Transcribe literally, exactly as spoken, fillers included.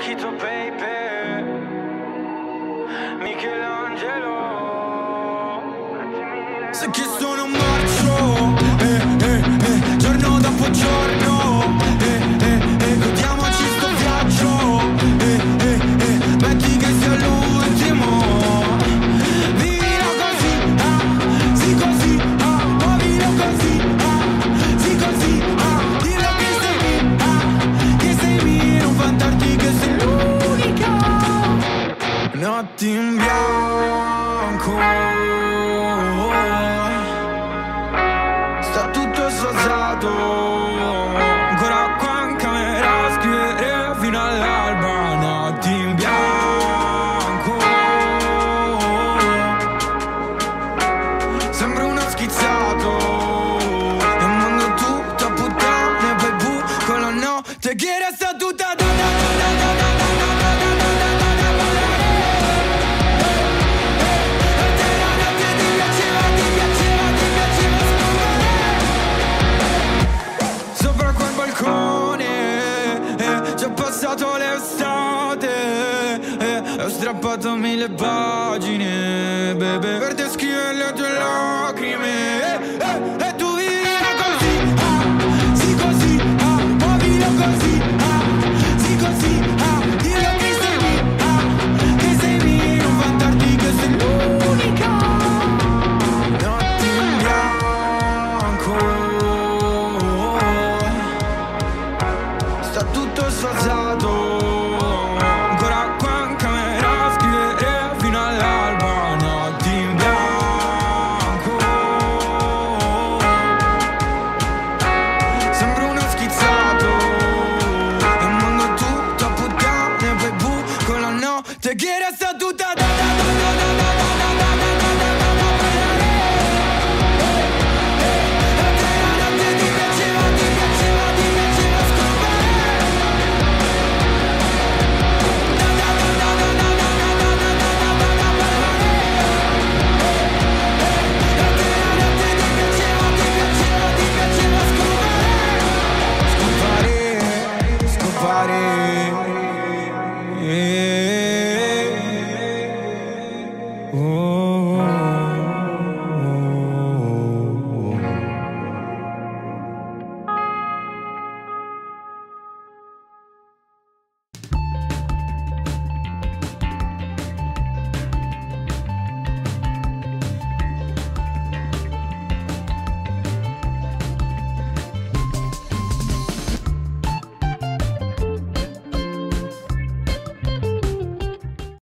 Chito baby, Michelangelo. Se che sono marcio, eh, eh, eh, giorno dopo giorno, eh, eh, eh, godiamoci sto viaggio, eh, eh, eh, metti che sia l'ultimo. Vivilo così, ah, sì così, ah, muovilo così, ah, sì così, ah, dillo che sei lì, ah, che sei lì, non vantarti che sei l'unica. Notti in bianco. Sozzato, ancora qua in camera a scrivere fino all'alba, notti in bianco. Sembra uno schizzato, il mondo tutto a puttane e poi bu con la notte che resta tutta da da da da da da da da da da da da da. E te la notte ti piaceva, ti piaceva, ti piaceva sopra quel balcone, eh, ci ho passato l'estate, eh, ho strappato mille pagine, baby, per descrivere le tue lacrime, eh, eh, e tu vivilo così, ah, sì così, ah, muovilo così, ah, sì così, ah, dillo che sei lì, ah, che sei lì, non vantarti che sei l'unica. Notti in bianco. Tutto sozzato, ancora qua in camera a scrivere fino all'alba, notti in bianco. Sembra uno schizzato, il mondo tutto a puttane e poi bu con la notte che resta